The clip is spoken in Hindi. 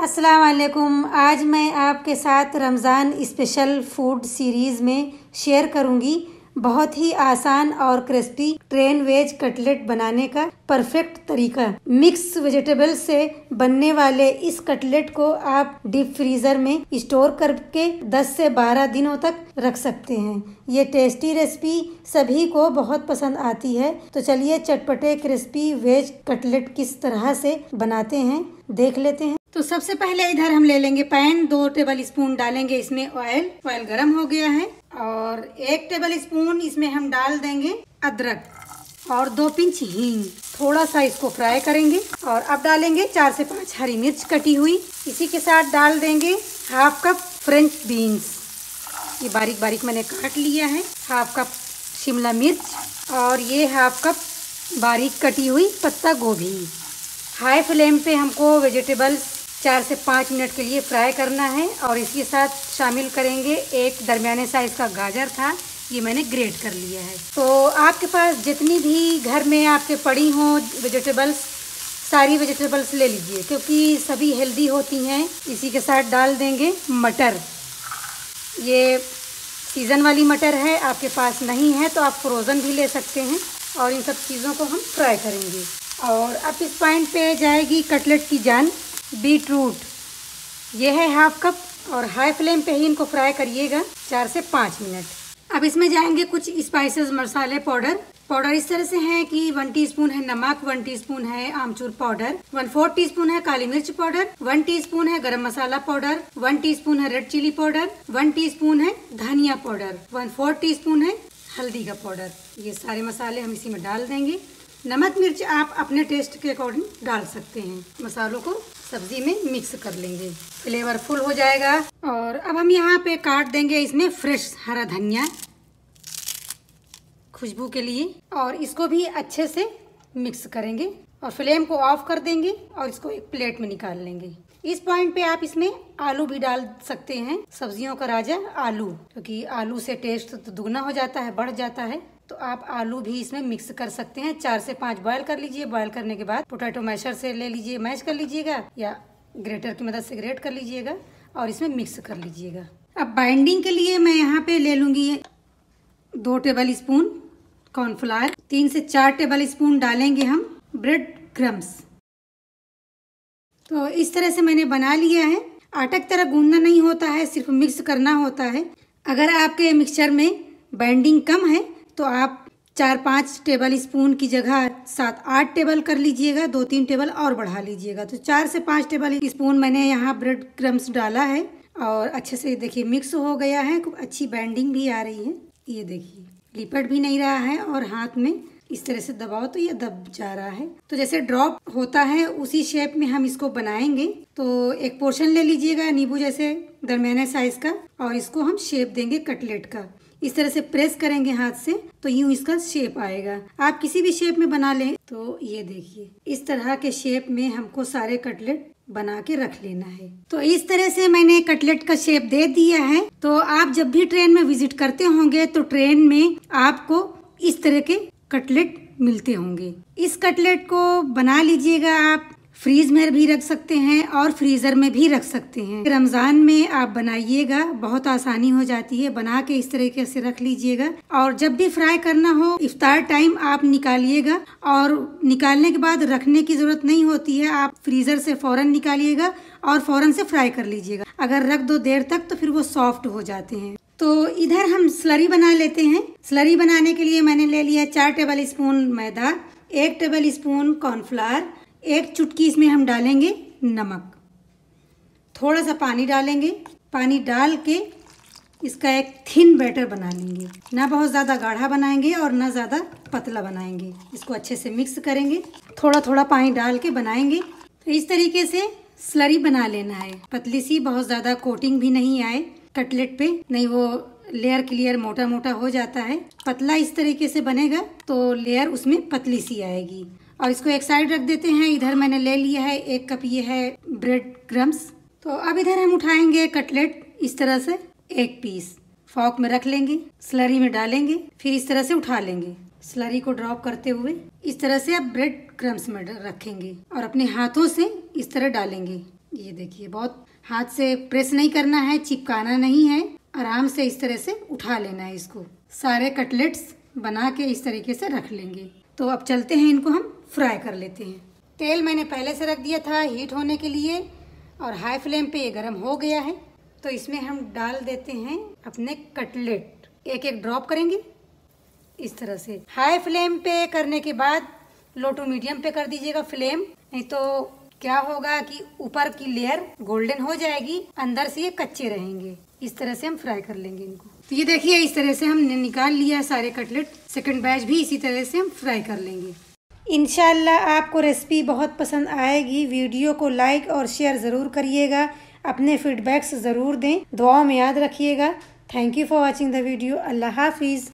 अस्सलाम वालेकुम। आज मैं आपके साथ रमज़ान स्पेशल फूड सीरीज़ में शेयर करूंगी बहुत ही आसान और क्रिस्पी ट्रेन वेज कटलेट बनाने का परफेक्ट तरीका। मिक्स वेजिटेबल से बनने वाले इस कटलेट को आप डीप फ्रीजर में स्टोर करके 10 से 12 दिनों तक रख सकते हैं। ये टेस्टी रेसिपी सभी को बहुत पसंद आती है। तो चलिए चटपटे क्रिस्पी वेज कटलेट किस तरह से बनाते हैं देख लेते हैं। तो सबसे पहले इधर हम ले लेंगे पैन, 2 टेबल स्पून डालेंगे इसमें ऑयल गरम हो गया है और 1 टेबल स्पून इसमें हम डाल देंगे अदरक और 2 पिंच हींग। थोड़ा सा इसको फ्राई करेंगे और अब डालेंगे 4 से 5 हरी मिर्च कटी हुई। इसी के साथ डाल देंगे हाफ कप फ्रेंच बीन्स, ये बारीक बारीक मैंने काट लिया है। हाफ कप शिमला मिर्च और ये हाफ कप बारीक कटी हुई पत्ता गोभी। हाई फ्लेम पे हमको वेजिटेबल्स 4 से 5 मिनट के लिए फ्राई करना है और इसके साथ शामिल करेंगे एक दरमियाने साइज का गाजर था, ये मैंने ग्रेट कर लिया है। तो आपके पास जितनी भी घर में आपके पड़ी हों वेजिटेबल्स, सारी वेजिटेबल्स ले लीजिए क्योंकि सभी हेल्दी होती हैं। इसी के साथ डाल देंगे मटर, ये सीज़न वाली मटर है, आपके पास नहीं है तो आप फ्रोज़न भी ले सकते हैं। और इन सब चीज़ों को हम फ्राई करेंगे। और अब इस पॉइंट पे जाएगी कटलेट की जान। बीट रूट ये है हाफ कप और हाई फ्लेम पे ही इनको फ्राई करिएगा 4 से 5 मिनट। अब इसमें जाएंगे कुछ स्पाइसेस मसाले पाउडर इस तरह से हैं कि 1 टीस्पून है नमक, 1 टीस्पून है आमचूर पाउडर, 1/4 टीस्पून है काली मिर्च पाउडर, 1 टीस्पून है गरम मसाला पाउडर, 1 टीस्पून है रेड चिली पाउडर, 1 टीस्पून है धनिया पाउडर, 1/4 टीस्पून है हल्दी का पाउडर। ये सारे मसाले हम इसी में डाल देंगे। नमक मिर्च आप अपने टेस्ट के अकॉर्डिंग डाल सकते हैं। मसालों को सब्जी में मिक्स कर लेंगे, फ्लेवरफुल हो जाएगा। और अब हम यहाँ पे काट देंगे इसमें फ्रेश हरा धनिया खुशबू के लिए और इसको भी अच्छे से मिक्स करेंगे और फ्लेम को ऑफ कर देंगे और इसको एक प्लेट में निकाल लेंगे। इस पॉइंट पे आप इसमें आलू भी डाल सकते हैं, सब्जियों का राजा आलू, क्योंकि आलू से टेस्ट तो दुगना हो जाता है, बढ़ जाता है। तो आप आलू भी इसमें मिक्स कर सकते हैं। 4 से 5 बॉयल कर लीजिए। बॉयल करने के बाद पोटैटो मैशर से ले लीजिए, मैश कर लीजिएगा या ग्रेटर की मदद से ग्रेट कर लीजिएगा और इसमें मिक्स कर लीजिएगा। अब बाइंडिंग के लिए मैं यहाँ पे ले लूंगी 2 टेबल स्पून कॉर्नफ्लावर, 3 से 4 टेबल स्पून डालेंगे हम ब्रेड क्रम्स। तो इस तरह से मैंने बना लिया है। आटा की तरह गूंदना नहीं होता है, सिर्फ मिक्स करना होता है। अगर आपके मिक्सचर में बाइंडिंग कम है तो आप 4-5 टेबल स्पून की जगह 7-8 टेबल कर लीजिएगा, 2-3 टेबल और बढ़ा लीजिएगा। तो 4 से 5 टेबल स्पून मैंने यहाँ ब्रेड क्रम्स डाला है और अच्छे से देखिए मिक्स हो गया है। खूब अच्छी बाइंडिंग भी आ रही है, ये देखिए लिपट भी नहीं रहा है और हाथ में इस तरह से दबाओ तो ये दब जा रहा है। तो जैसे ड्रॉप होता है उसी शेप में हम इसको बनाएंगे। तो एक पोर्शन ले लीजिएगा नींबू जैसे दरमियाने साइज का और इसको हम शेप देंगे कटलेट का। इस तरह से प्रेस करेंगे हाथ से तो यूं इसका शेप आएगा। आप किसी भी शेप में बना लें। तो ये देखिए इस तरह के शेप में हमको सारे कटलेट बना के रख लेना है। तो इस तरह से मैंने कटलेट का शेप दे दिया है। तो आप जब भी ट्रेन में विजिट करते होंगे तो ट्रेन में आपको इस तरह के कटलेट मिलते होंगे। इस कटलेट को बना लीजिएगा, आप फ्रीज में भी रख सकते हैं और फ्रीजर में भी रख सकते हैं। रमजान में आप बनाइएगा, बहुत आसानी हो जाती है। बना के इस तरीके से रख लीजिएगा और जब भी फ्राई करना हो इफ्तार टाइम आप निकालिएगा और निकालने के बाद रखने की जरूरत नहीं होती है। आप फ्रीजर से फौरन निकालिएगा और फौरन से फ्राई कर लीजिएगा। अगर रख दो देर तक तो फिर वो सॉफ्ट हो जाते हैं। तो इधर हम स्लरी बना लेते हैं। स्लरी बनाने के लिए मैंने ले लिया 4 टेबल स्पून मैदा, 1 टेबल स्पून कॉर्नफ्लावर, 1 चुटकी इसमें हम डालेंगे नमक, थोड़ा सा पानी डालेंगे। पानी डाल के इसका एक थिन बैटर बना लेंगे, ना बहुत ज़्यादा गाढ़ा बनाएंगे और ना ज़्यादा पतला बनाएंगे। इसको अच्छे से मिक्स करेंगे, थोड़ा थोड़ा पानी डाल के बनाएंगे। तो इस तरीके से स्लरी बना लेना है, पतली सी, बहुत ज़्यादा कोटिंग भी नहीं आए कटलेट पे, नहीं वो लेयर क्लियर मोटा मोटा हो जाता है। पतला इस तरीके से बनेगा तो लेयर उसमें पतली सी आएगी। और इसको एक साइड रख देते हैं। इधर मैंने ले लिया है 1 कप, ये है ब्रेड क्रम्स। तो अब इधर हम उठाएंगे कटलेट, इस तरह से 1 पीस फॉक में रख लेंगे, स्लरी में डालेंगे, फिर इस तरह से उठा लेंगे। स्लरी को ड्रॉप करते हुए इस तरह से आप ब्रेड क्रम्स में रखेंगे और अपने हाथों से इस तरह डालेंगे। ये देखिए, बहुत हाथ से प्रेस नहीं करना है, चिपकाना नहीं है, आराम से इस तरह से उठा लेना है इसको। सारे कटलेट्स बना के इस तरीके से रख लेंगे। तो अब चलते हैं, इनको हम फ्राई कर लेते हैं। तेल मैंने पहले से रख दिया था हीट होने के लिए और हाई फ्लेम पे ये गर्म हो गया है। तो इसमें हम डाल देते हैं अपने कटलेट, एक एक ड्रॉप करेंगे इस तरह से। हाई फ्लेम पे करने के बाद लो टू मीडियम पे कर दीजिएगा फ्लेम, नहीं तो क्या होगा कि ऊपर की लेयर गोल्डन हो जाएगी, अंदर से ये कच्चे रहेंगे। इस तरह से हम फ्राई कर लेंगे इनको। तो ये देखिए, इस तरह से हमने निकाल लिया है सारे कटलेट। सेकंड बैच भी इसी तरह से हम फ्राई कर लेंगे। इंशाल्लाह आपको रेसिपी बहुत पसंद आएगी। वीडियो को लाइक और शेयर ज़रूर करिएगा, अपने फीडबैक्स ज़रूर दें, दुआओं में याद रखिएगा। Thank you for watching the video. अल्लाह हाफिज़।